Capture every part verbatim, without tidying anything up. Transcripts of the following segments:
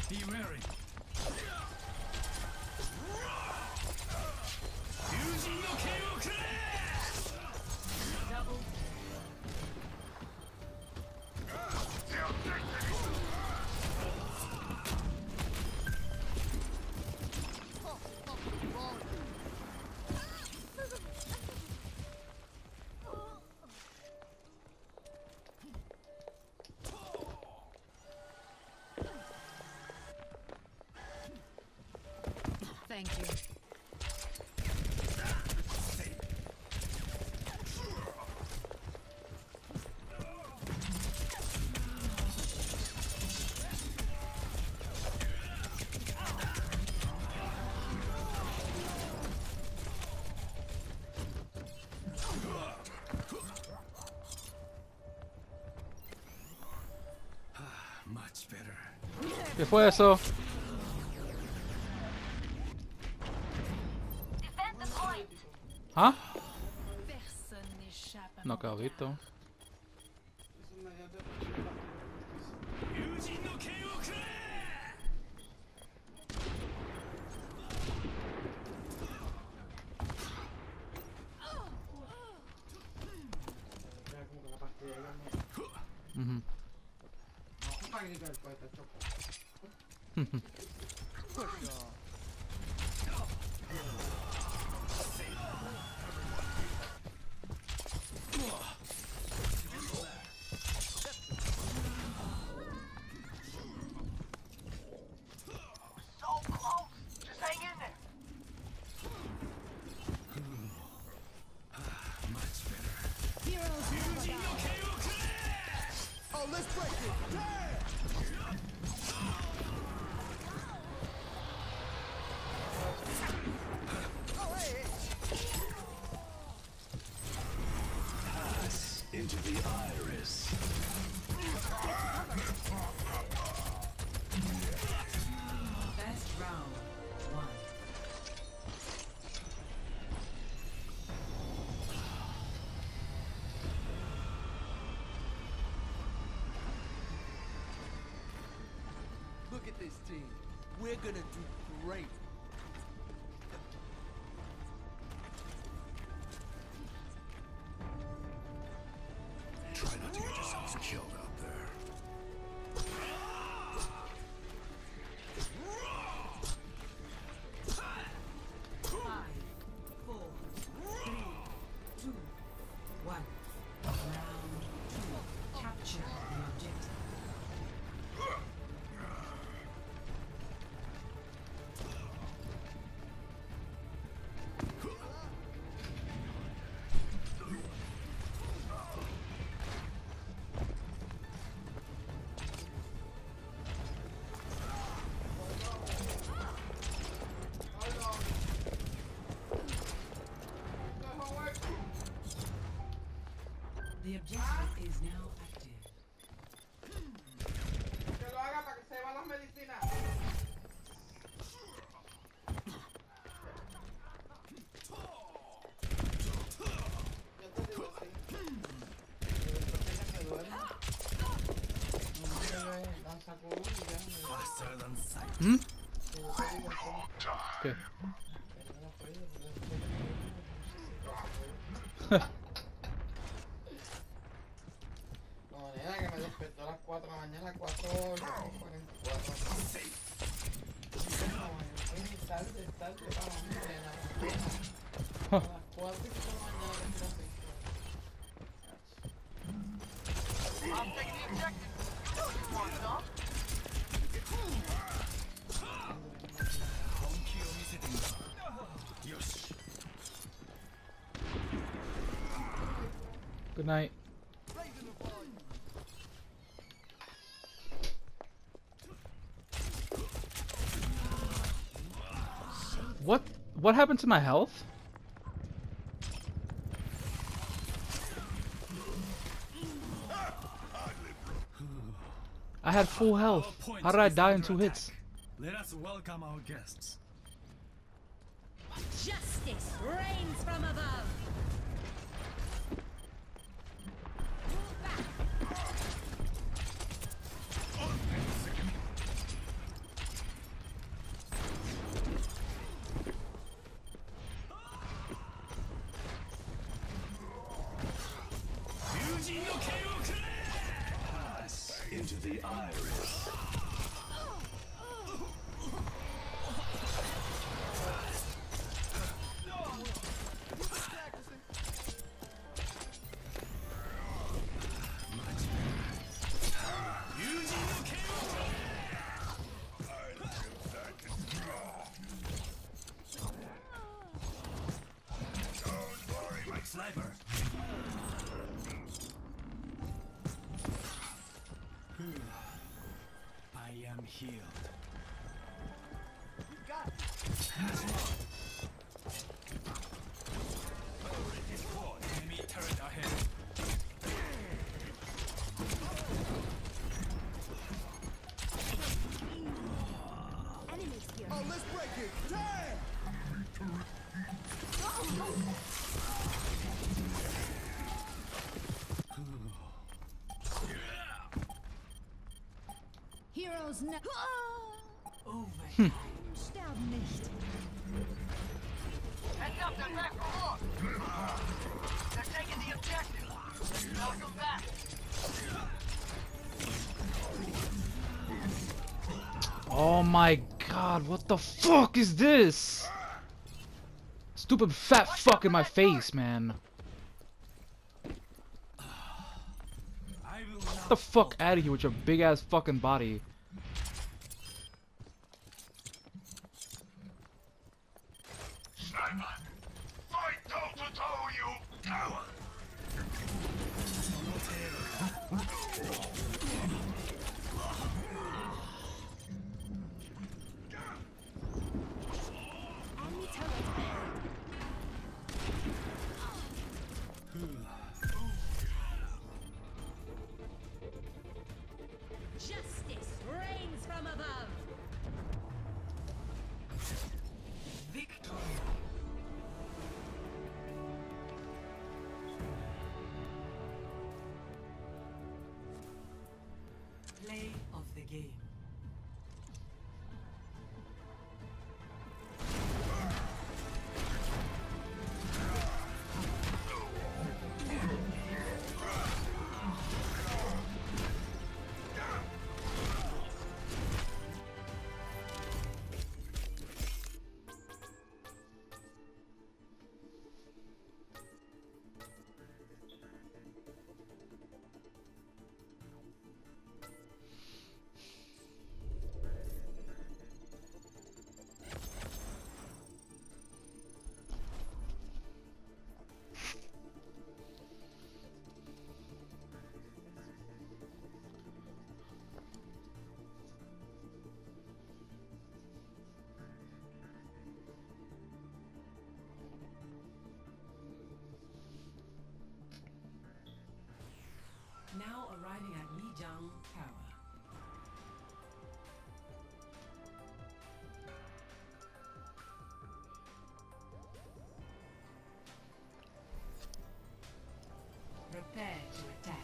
Be wary. Double. Thank you. Much better. ¿Qué fue eso? ¿Ah? Personne n'échappe à No, mon cabrito. Mhm. Into the iris. Best round one. Look at this team. We're gonna do great. Try not to get yourselves killed out there. Five, four, three, two, one. Round two. Capture the objective. The objective is now active. Que lo haga para que se van las medicinas. Yo te digo así. Después que ella se duerme, no me dan sacudo y ya me Faster than sight. ¿Mm? yo te digo así. ¿Qué? Pero no puedo, no sé. No, nena, que me despertó a las cuatro de la mañana, cuatro cuarenta y cuatro. No, es tarde, es tarde para mí, nena. A las cuatro y pico de la mañana que estoy así. I'm taking the objective. You want some? Good night. What? What happened to my health? I had full health. How did I die in two hits? Let us welcome our guests. Justice reigns from above. Move back. Pass into the iris. Sniper. I am healed. Enemy turret ahead. Enemies here. Oh, let's break it. Damn! Heroes ne Over. sterben nicht. Heads up, they're back for more. They're taking the objective. Welcome back. Oh my god, what the fuck is this? Stupid fat fuck in my face, man. I will Get not the fuck out of here with your big ass fucking body. Sniper! Fight toe to toe, you coward! Enemy turret ahead. Justice reigns from above. victory. Play of the game. Now arriving at Lijiang Tower. Prepare to attack.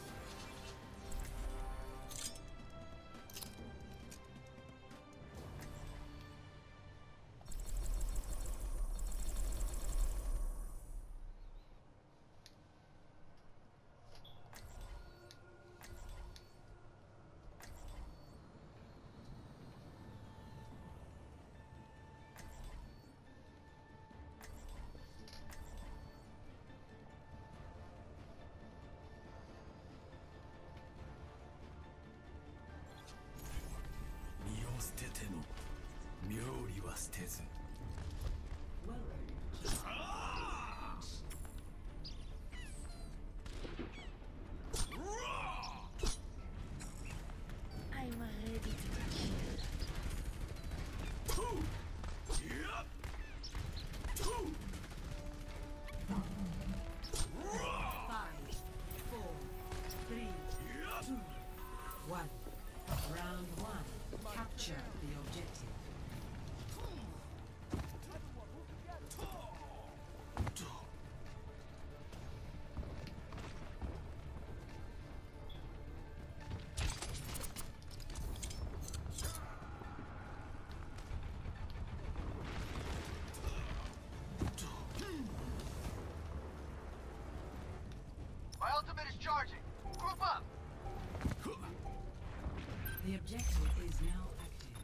I'm ready to kill. Five, four, three, two, one. Round one. Capture the objective. My ultimate is Charging. Group up. The objective is now active.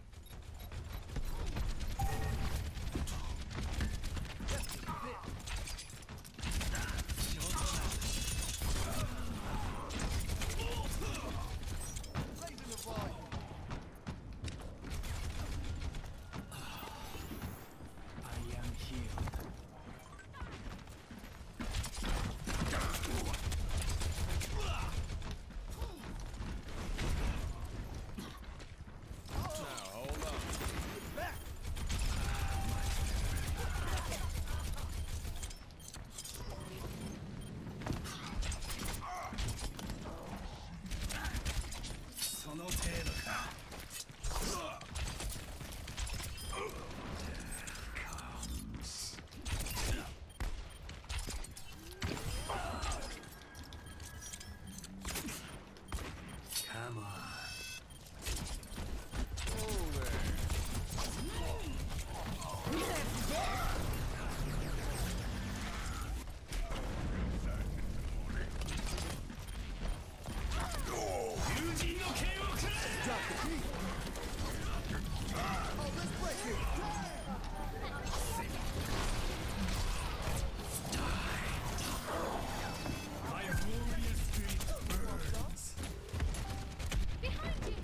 I am healed. Come on. My glorious spirit burns. Behind you!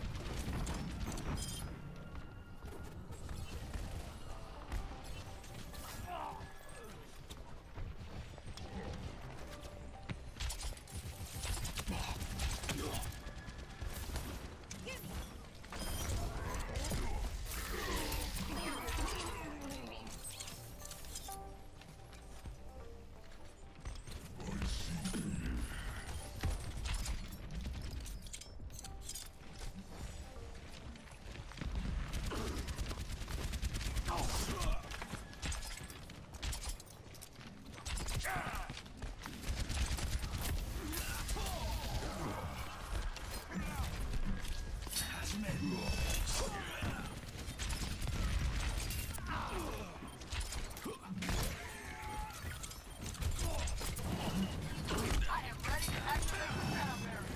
I am ready to activate the sound barrier.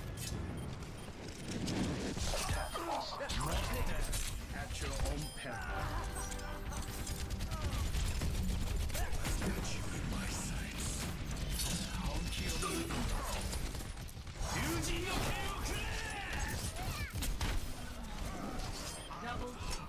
At your own peril. Got you in my sights. I'll kill you. Yuji no Keioku! Double kill.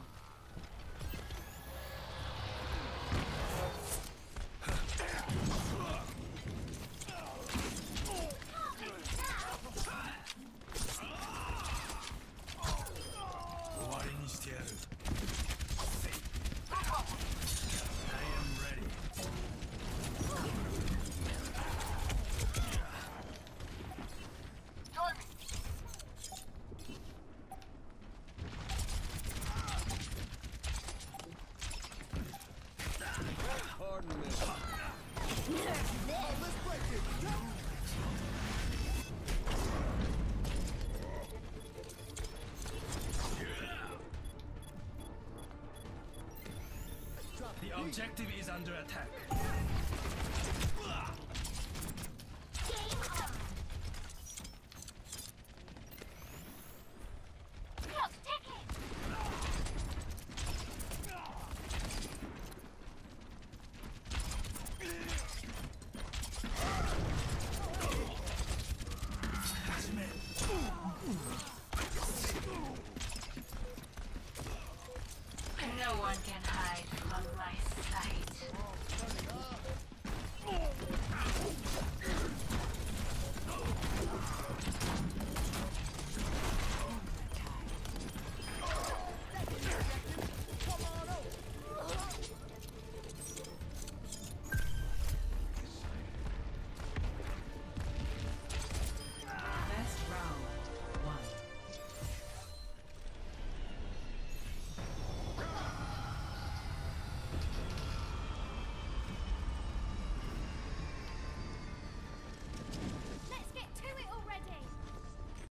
What in Steel? I am ready. Join me. Pardon me. The objective is under attack. No one can